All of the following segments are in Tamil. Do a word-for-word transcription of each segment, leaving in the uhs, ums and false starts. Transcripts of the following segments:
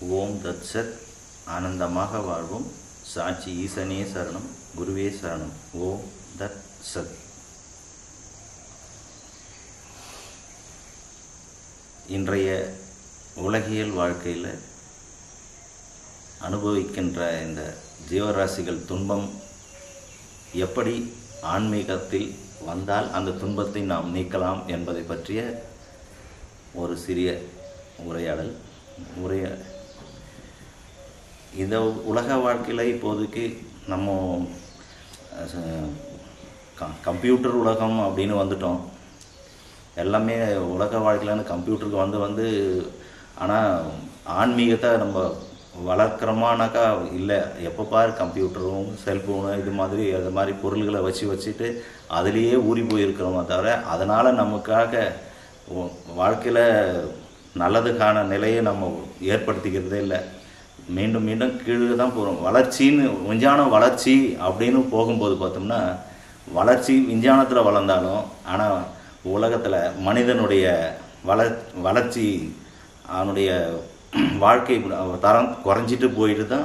ஓம் தத் சத். ஆனந்தமாக வாழ்வோம். சாட்சி ஈசனே சரணம், குருவே சரணம். ஓம் தத் சத். இன்றைய உலகியல் வாழ்க்கையில் அனுபவிக்கின்ற இந்த ஜீவராசிகள் துன்பம் எப்படி ஆன்மீகத்தில் வந்தால் அந்த துன்பத்தை நாம் நீக்கலாம் என்பதை பற்றிய ஒரு சிறிய உரையாடல். உரைய இந்த உலக வாழ்க்கையில் இப்போதைக்கு நம்ம கம்ப்யூட்டர் உலகம் அப்படின்னு வந்துட்டோம். எல்லாமே உலக வாழ்க்கையிலான கம்ப்யூட்டருக்கு வந்து வந்து ஆனால் ஆன்மீகத்தை நம்ம வளர்க்குறோமானாக்கா இல்லை. எப்போ பாரு கம்ப்யூட்டரும் செல்ஃபோனு இது மாதிரி அது மாதிரி பொருள்களை வச்சு வச்சுட்டு அதுலேயே ஊறி போயிருக்கிறோமே தவிர அதனால் நமக்காக வாழ்க்கையில் நல்லதுக்கான நிலையை நம்ம ஏற்படுத்திக்கிறதே இல்லை. மீண்டும் மீண்டும் கீழே தான் போகிறோம். வளர்ச்சின்னு விஞ்ஞான வளர்ச்சி அப்படின்னு போகும்போது பார்த்தோம்னா வளர்ச்சி விஞ்ஞானத்தில் வளர்ந்தாலும் ஆனால் உலகத்தில் மனிதனுடைய வளர் வளர்ச்சி அவனுடைய வாழ்க்கை தரம் குறைஞ்சிட்டு போயிட்டு தான்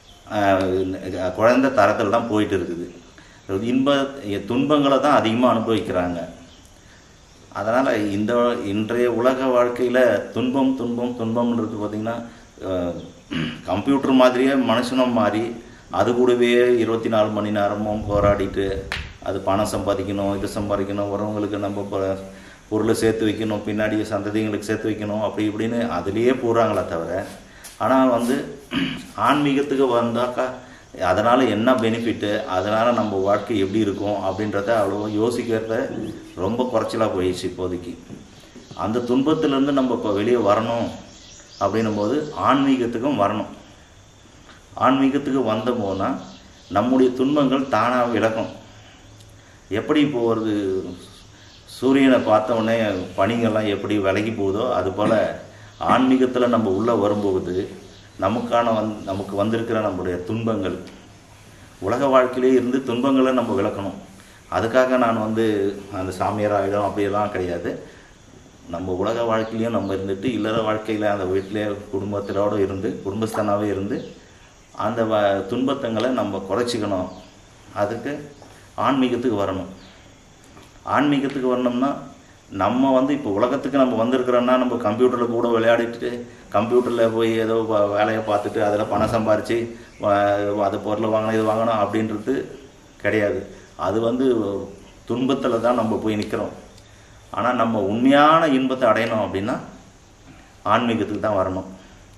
குழந்தை தரத்தில் தான் போயிட்டு இருக்குது. இன்ப துன்பங்களை தான் அதிகமாக அனுபவிக்கிறாங்க. அதனால் இந்த இன்றைய உலக வாழ்க்கையில் துன்பம் துன்பம் துன்பம்ன்றது பார்த்திங்கன்னா கம்ப்யூட்டர் மாதிரியே மனுஷனும் மாறி அது கூடவே இருபத்தி நாலு மணி நேரமும் போராடிட்டு அது பணம் சம்பாதிக்கணும், இது சம்பாதிக்கணும், வரவங்களுக்கு நம்ம பொருளை சேர்த்து வைக்கணும், பின்னாடி சந்ததிங்களுக்கு சேர்த்து வைக்கணும், அப்படி இப்படின்னு அதுலேயே போகிறாங்களே தவிர ஆனால் வந்து ஆன்மீகத்துக்கு வந்தாக்கா அதனால் என்ன பெனிஃபிட்டு, அதனால் நம்ம வாழ்க்கை எப்படி இருக்கும் அப்படின்றத அவ்வளோ யோசிக்கிறத ரொம்ப குறைச்சலாக போயிடுச்சு இப்போதைக்கு. அந்த துன்பத்திலேருந்து நம்ம இப்போ வெளியே வரணும் அப்படின்னும் போது ஆன்மீகத்துக்கும் வரணும். ஆன்மீகத்துக்கு வந்த போனால் நம்முடைய துன்பங்கள் தானாக விலகும். எப்படி இப்போ ஒரு சூரியனை பார்த்த உடனே பனிங்கள்லாம் எப்படி விலகி போகுதோ அதுபோல் ஆன்மீகத்தில் நம்ம உள்ளே வரும்போது நமக்கான வந் நமக்கு வந்திருக்கிற நம்முடைய துன்பங்கள் உலக வாழ்க்கையிலே இருந்து துன்பங்களை நம்ம விளக்கணும். அதுக்காக நான் வந்து அந்த சாமியார் ஆகிடும் அப்படியெல்லாம் கிடையாது. நம்ம உலக வாழ்க்கையிலையும் நம்ம இருந்துட்டு இல்லற வாழ்க்கையில் அந்த வீட்டிலே குடும்பத்திலோடு இருந்து குடும்பஸ்தனாகவே இருந்து அந்த வ துன்பத்தங்களை நம்ம குறைச்சிக்கணும். அதுக்கு ஆன்மீகத்துக்கு வரணும். ஆன்மீகத்துக்கு வரணும்னா நம்ம வந்து இப்போ உலகத்துக்கு நம்ம வந்திருக்கிறோன்னா நம்ம கம்ப்யூட்டரில் கூட விளையாடிட்டு கம்ப்யூட்டரில் போய் ஏதோ வேலையை பார்த்துட்டு அதில் பணம் சம்பாரித்து அது பொருளை வாங்கணும் இது வாங்கணும் அப்படின்றது கிடையாது. அது வந்து துன்பத்தில் தான் நம்ம போய் நிற்கிறோம். ஆனால் நம்ம உண்மையான இன்பத்தை அடையணும் அப்படின்னா ஆன்மீகத்துக்கு தான் வரணும்.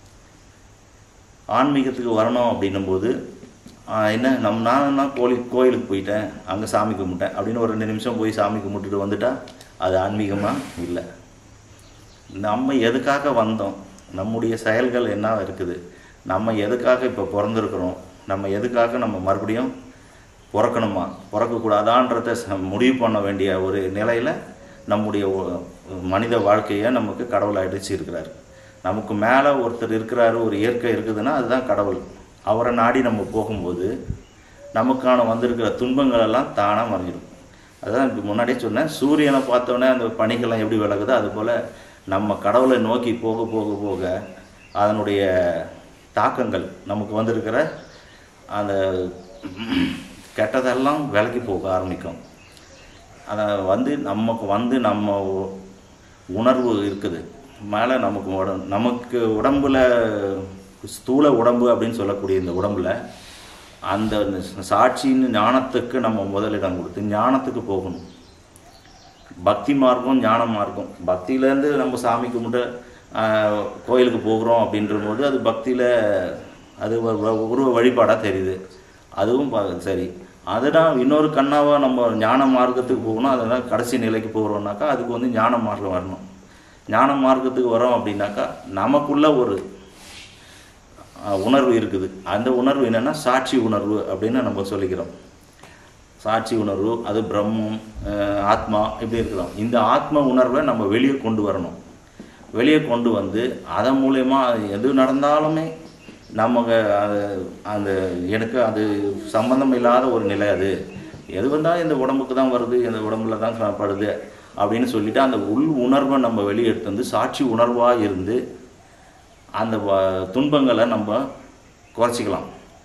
ஆன்மீகத்துக்கு வரணும் அப்படின்னும்போது என்ன நம் நான் கோழி கோயிலுக்கு போயிட்டேன், அங்கே சாமி கும்பிட்டேன் அப்படின்னு ஒரு ரெண்டு நிமிஷம் போய் சாமி கும்பிட்டுட்டு வந்துட்டா அது ஆன்மீகமாக இல்லை. நம்ம எதுக்காக வந்தோம், நம்முடைய செயல்கள் என்ன இருக்குது, நம்ம எதுக்காக இப்போ பிறந்திருக்கிறோம், நம்ம எதுக்காக நம்ம மறுபடியும் பிறக்கணுமா பிறக்கக்கூடாதான்றத முடிவு பண்ண வேண்டிய ஒரு நிலையில் நம்முடைய மனித வாழ்க்கையை நமக்கு கடவுள் அடிச்சு இருக்கிறார். நமக்கு மேலே ஒருத்தர் இருக்கிறாரு, ஒரு இயற்கை இருக்குதுன்னா அதுதான் கடவுள். அவரை நாடி நம்ம போகும்போது நமக்கான வந்திருக்கிற துன்பங்களெல்லாம் தானாக மறைஞ்சிடும். அதுதான் இப்போ முன்னாடியே சொன்னேன், சூரியனை பார்த்தோன்னே அந்த பனிகள்லாம் எப்படி விலகுதோ அதுபோல் நம்ம கடவுளை நோக்கி போக போக போக அதனுடைய தாக்கங்கள் நமக்கு வந்திருக்கிற அந்த கெட்டதெல்லாம் விலகி போக ஆரம்பிக்கும். அதை வந்து நமக்கு வந்து நம்ம உணர்வு இருக்குது மேலே நமக்கு உட நமக்கு உடம்பில் ஸ்தூல உடம்பு அப்படின்னு சொல்லக்கூடிய இந்த உடம்பில் அந்த சாட்சின்னு ஞானத்துக்கு நம்ம முதலிடம் கொடுத்து ஞானத்துக்கு போகணும். பக்தி மார்க்கம் ஞான மார்க்கம். பக்தியிலேருந்து நம்ம சாமி கும்பிட்டு கோயிலுக்கு போகிறோம் அப்படின்றபோது அது பக்தியில் அது உருவ வழிபாடாக தெரியுது, அதுவும் சரி. அதுதான் இன்னொரு கண்ணாவாக நம்ம ஞான மார்க்கத்துக்கு போகணும். அதனால் கடைசி நிலைக்கு போகிறோம்னாக்கா அதுக்கு வந்து ஞான மார்க்கம் வரணும். ஞான மார்க்கத்துக்கு வரோம் அப்படின்னாக்கா நமக்குள்ள ஒரு உணர்வு இருக்குது. அந்த உணர்வு என்னென்னா சாட்சி உணர்வு அப்படின்னு நம்ம சொல்லிக்கிறோம். சாட்சி உணர்வு அது பிரம்மம் ஆத்மா இப்படி இருக்கிறோம். இந்த ஆத்ம உணர்வை நம்ம வெளியே கொண்டு வரணும். வெளியே கொண்டு வந்து அதன் மூலயமா எது நடந்தாலுமே நமக்கு அது அந்த எனக்கு அது சம்பந்தம் இல்லாத ஒரு நிலை. அது எது வந்தால் இந்த உடம்புக்கு தான் வருது, இந்த உடம்புல தான் படுது அப்படின்னு சொல்லிட்டு அந்த உள் உணர்வை நம்ம வெளியே எடுத்து வந்து சாட்சி உணர்வாக இருந்து அந்த துன்பங்களை நம்ம குறைச்சிக்கலாம்.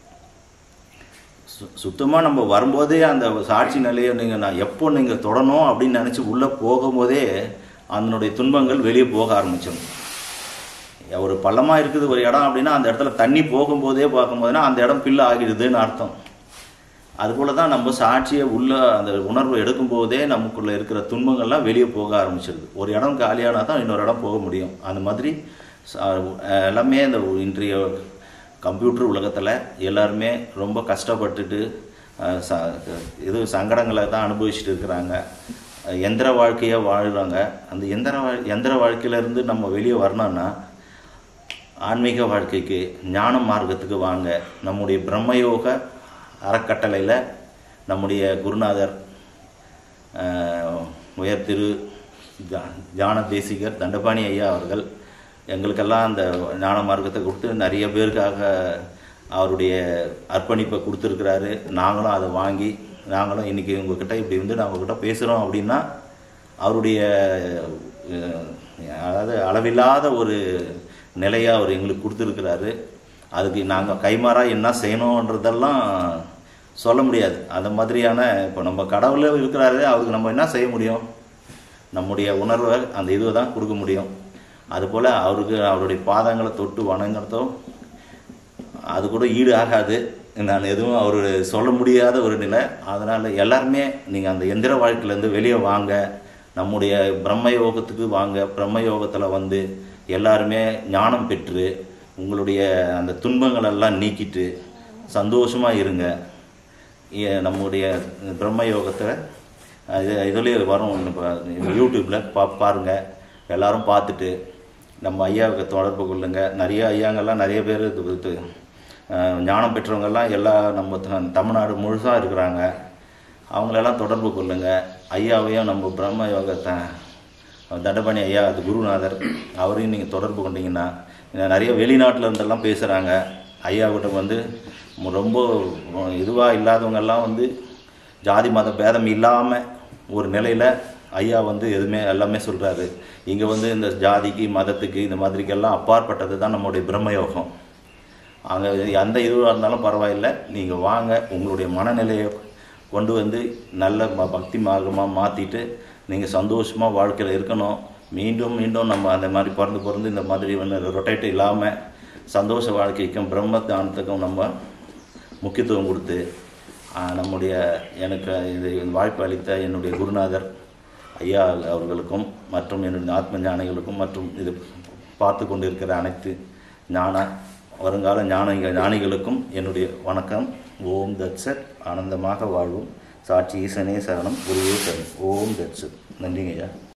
சு சுத்தமாக நம்ம வரும்போதே அந்த சாட்சி நிலையை நீங்கள் நான் எப்போ நீங்கள் தொடணும் அப்படின்னு நினச்சி உள்ளே போகும்போதே அதனுடைய துன்பங்கள் வெளியே போக ஆரம்பிச்சிடும். ஒரு பள்ளமாக இருக்குது ஒரு இடம் அப்படின்னா அந்த இடத்துல தண்ணி போகும்போதே பார்க்கும்போதுனா அந்த இடம் பில்லு ஆகிடுதுன்னு அர்த்தம். அதுபோல் தான் நம்ம சாட்சியை உள்ள அந்த உணர்வை எடுக்கும்போதே நமக்குள்ளே இருக்கிற துன்பங்கள்லாம் வெளியே போக ஆரம்பிச்சிடுது. ஒரு இடம் காலியானால் தான் இன்னொரு இடம் போக முடியும். அந்த மாதிரி எல்லாமே இந்த இன்றைய கம்ப்யூட்டர் உலகத்தில் எல்லாருமே ரொம்ப கஷ்டப்பட்டுட்டு ச இது சங்கடங்களை தான் அனுபவிச்சுட்டு இருக்கிறாங்க. எந்திர வாழ்க்கையை வாழ்கிறாங்க. அந்த எந்திர வாழ் எந்திர வாழ்க்கையிலேருந்து நம்ம வெளியே வரணும்னா ஆன்மீக வாழ்க்கைக்கு ஞான மார்க்கத்துக்கு வாங்க. நம்முடைய பிரம்மயோக அறக்கட்டளையில் நம்முடைய குருநாதர் உயர் திரு ஞான தேசிகர் தண்டபாணி ஐயா அவர்கள் எங்களுக்கெல்லாம் அந்த ஞான மார்க்கத்தை கொடுத்து நிறைய பேருக்காக அவருடைய அர்ப்பணிப்பை கொடுத்துருக்கிறாரு. நாங்களும் அதை வாங்கி நாங்களும் இன்றைக்கி உங்கள்கிட்ட இப்படி வந்து நான் உங்கள்கிட்ட பேசுகிறோம் அப்படின்னா அவருடைய அதாவது அளவில்லாத ஒரு நிலையாக அவர் எங்களுக்கு கொடுத்துருக்கிறாரு. அதுக்கு நாங்கள் கைமாறாக என்ன செய்யணுன்றதெல்லாம் சொல்ல முடியாது. அந்த மாதிரியான இப்போ நம்ம கடவுளே இருக்கிறாரு, அவருக்கு நம்ம என்ன செய்ய முடியும்? நம்முடைய உணர்வை அந்த இதுவை தான் கொடுக்க முடியும். அதுபோல் அவருக்கு அவருடைய பாதங்களை தொட்டு வணங்குறதோ அது கூட ஈடு ஆகாது. நான் எதுவும் அவர் சொல்ல முடியாத ஒரு நிலை. அதனால் எல்லாருமே நீங்கள் அந்த எந்திர வாழ்க்கையிலேருந்து வெளியே வாங்க, நம்முடைய பிரம்ம யோகத்துக்கு வாங்க. பிரம்ம யோகத்தில் வந்து எல்லாருமே ஞானம் பெற்று உங்களுடைய அந்த துன்பங்களெல்லாம் நீக்கிட்டு சந்தோஷமாக இருங்க. நம்முடைய பிரம்ம யோகத்தை இது இதுலேயே வரும், இப்போ யூடியூப்பில் பா பாருங்கள். எல்லோரும் பார்த்துட்டு நம்ம ஐயாவுக்கு தொடர்பு கொள்ளுங்க. நிறைய ஐயாங்கள்லாம் நிறைய பேர் இது ஞானம் பெற்றவங்கெல்லாம் எல்லா நம்ம தமிழ்நாடு முழுசாக இருக்கிறாங்க. அவங்களெல்லாம் தொடர்பு கொள்ளுங்க. ஐயாவையும் நம்ம பிரம்ம யோகத்தை தண்டபாணி ஐயா அது குருநாதர் அவரையும் நீங்கள் தொடர்பு கொண்டீங்கன்னா நிறைய வெளிநாட்டில் இருந்தெல்லாம் பேசுகிறாங்க. ஐயாவிட்ட வந்து ரொம்ப இதுவாக இல்லாதவங்கெல்லாம் வந்து ஜாதி மத பேதம் இல்லாமல் ஒரு நிலையில் ஐயா வந்து எதுவுமே எல்லாமே சொல்கிறாரு. இங்கே வந்து இந்த ஜாதிக்கு மதத்துக்கு இந்த மாதிரிக்கெல்லாம் அப்பாற்பட்டது தான் நம்மளுடைய பிரம்மயோகம். அங்கே எந்த இதுவாக இருந்தாலும் பரவாயில்லை, நீங்கள் வாங்க. உங்களுடைய மனநிலையை கொண்டு வந்து நல்ல பக்தி மார்க்கமாக மாற்றிட்டு நீங்கள் சந்தோஷமாக வாழ்க்கையில் இருக்கணும். மீண்டும் மீண்டும் நம்ம அந்த மாதிரி பிறந்து பிறந்து இந்த மாதிரி வந்து ரொட்டேட் இல்லாமல் சந்தோஷ வாழ்க்கைக்கும் பிரம்ம தானத்துக்கும் நம்ம முக்கியத்துவம் கொடுத்து நம்முடைய எனக்கு இது வாய்ப்பு அளித்த என்னுடைய குருநாதர் ஐயா அவர்களுக்கும் மற்றும் என்னுடைய ஆத்ம ஞானிகளுக்கும் மற்றும் இது பார்த்து கொண்டு இருக்கிற அனைத்து ஞான வருங்கால ஞான ஞானிகளுக்கும் என்னுடைய வணக்கம். ஓம் தட்சத். ஆனந்தமாக வாழ்வும். சாட்சி ஈசனே சரணம். குருவே சரணம். ஓம் தட்சத். நன்றிங்க ஐயா.